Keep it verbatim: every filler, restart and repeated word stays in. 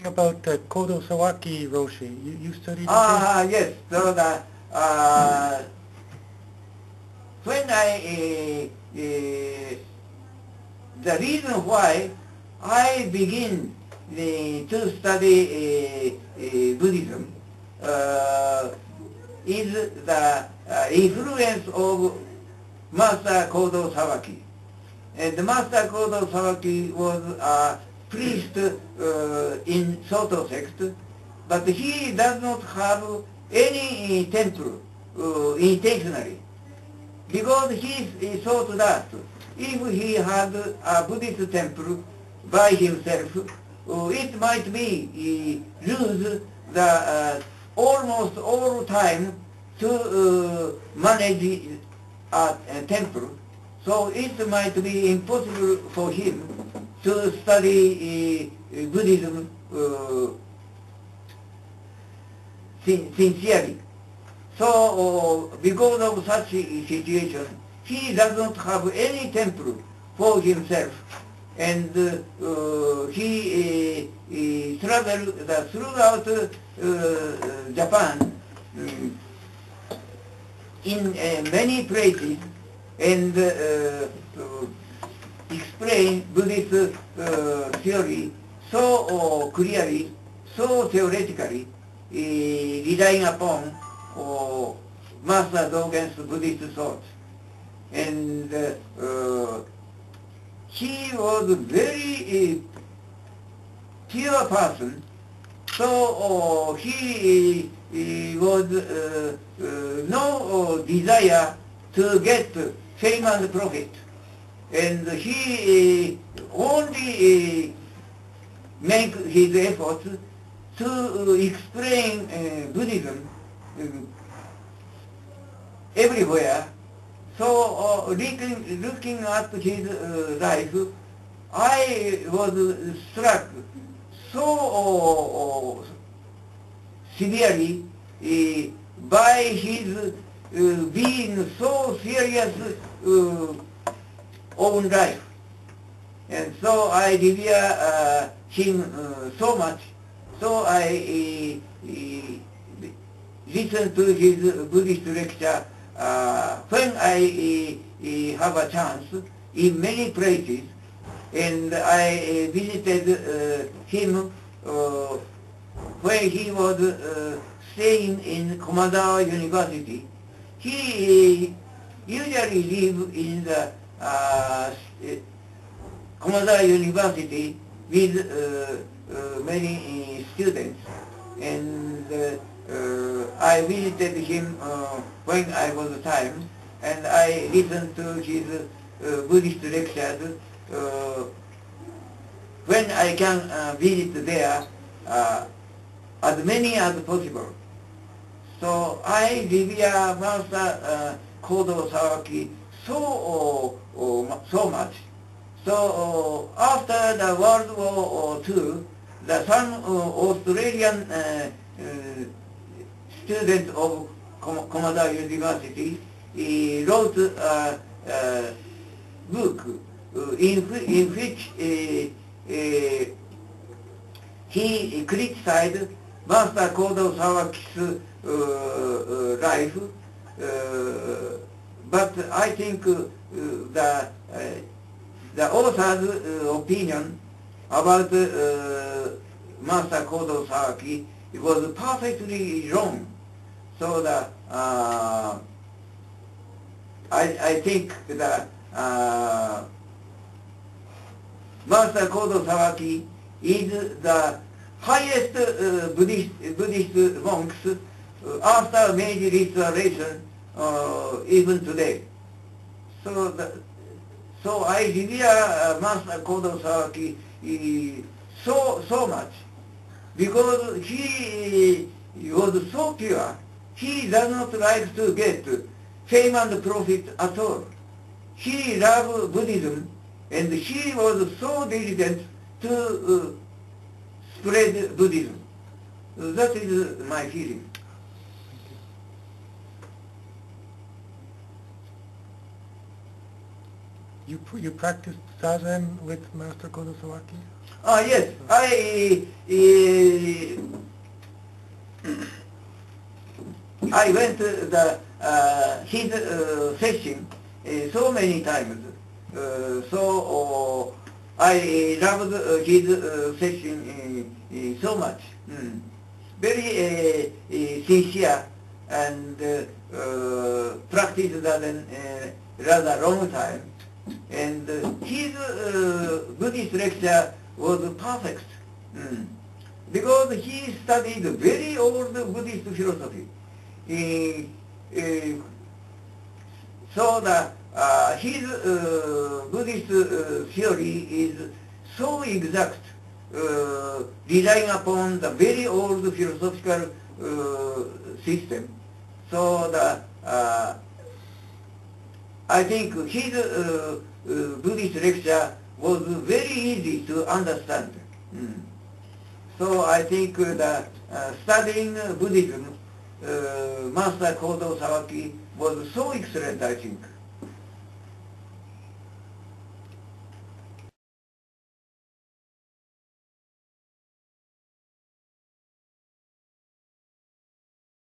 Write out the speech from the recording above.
About uh, Kodo Sawaki Roshi. You, you studied with him? Ah, yes. So the, uh, when I, uh, uh, the reason why I begin uh, to study uh, uh, Buddhism uh, is the uh, influence of Master Kodo Sawaki. And Master Kodo Sawaki was a priest uh, in Soto sect, but he does not have any temple uh, intentionally, because he, he thought that if he had a Buddhist temple by himself, uh, it might be uh, lose the uh, almost all time to uh, manage a, a temple. So it might be impossible for him to study uh, Buddhism uh, sin sincerely. So uh, because of such a situation, he does not have any temple for himself, and uh, he uh, uh, traveled uh, throughout uh, Japan um, in uh, many places, and uh, uh, explain Buddhist uh, theory so uh, clearly, so theoretically, uh, relying upon uh, Master Dogen's Buddhist thought. And uh, uh, he was a very uh, pure person, so uh, he, he was uh, uh, no uh, desire to get fame and profit, and he uh, only uh, make his efforts to uh, explain uh, Buddhism um, everywhere. So uh, looking, looking at his uh, life, I was struck so uh, severely uh, by his uh, being so serious uh, own life. And so I revere uh, him uh, so much. So I uh, uh, listen to his Buddhist lecture uh, when I uh, have a chance in many places, and I uh, visited uh, him uh, when he was uh, staying in Komadawa University. He usually lived in the uh, Komadawa University with uh, uh, many uh, students, and uh, uh, I visited him uh, when I was time, and I listened to his uh, Buddhist lectures uh, when I can uh, visit there uh, as many as possible. So I revere Master uh, Kodo Sawaki so uh, so much. So uh, after the World War Two, the some uh, Australian uh, uh, student of Com Komadawa University he wrote a, a book uh, in, in which uh, uh, he criticized Master Kodo Sawaki's uh, uh, life, uh, but I think uh, the, uh, the author's uh, opinion about uh, Master Kodo Sawaki was perfectly wrong. So the, uh, I, I think that uh, Master Kodo Sawaki is the highest uh, Buddhist, Buddhist monks uh, after Meiji Restoration uh, even today. So, the, so I revere uh, Master Kodo Sawaki uh, so, so much, because he was so pure. He does not like to get fame and profit at all. He loved Buddhism, and he was so diligent to uh, spread Buddhism. That is my feeling. You you pr- you practiced zazen with Master Kodo Sawaki? Ah, yes, I uh, I went to the uh, his uh, session uh, so many times. Uh, so uh, I loved uh, his uh, session uh, uh, so much. Mm. Very uh, uh, sincere and uh, uh, practiced that in uh, rather long time. And uh, his uh, Buddhist lecture was perfect. Mm. Because he studied very old Buddhist philosophy. Uh, uh, so the, uh, his uh, Buddhist uh, theory is so exact, uh, relying upon the very old philosophical uh, system. So the, uh, I think his uh, uh, Buddhist lecture was very easy to understand. Mm. So I think uh, the uh, studying Buddhism, uh, Master Kodo Sawaki was so excellent, I think.